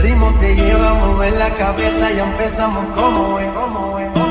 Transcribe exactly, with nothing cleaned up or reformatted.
ritmo te lleva a mover la cabeza, ya empezamos como es, como es.